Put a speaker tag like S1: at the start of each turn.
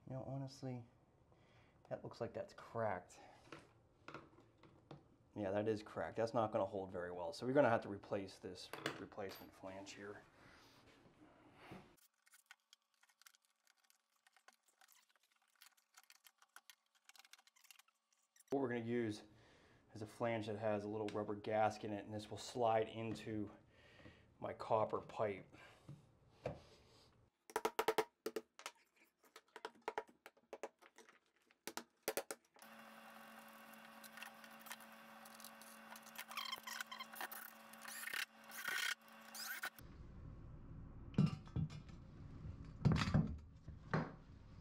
S1: You know, honestly, that looks like that's cracked. Yeah, that is cracked. That's not going to hold very well. So we're going to have to replace this replacement flange here. What we're going to use is a flange that has a little rubber gasket in it, and this will slide into my copper pipe.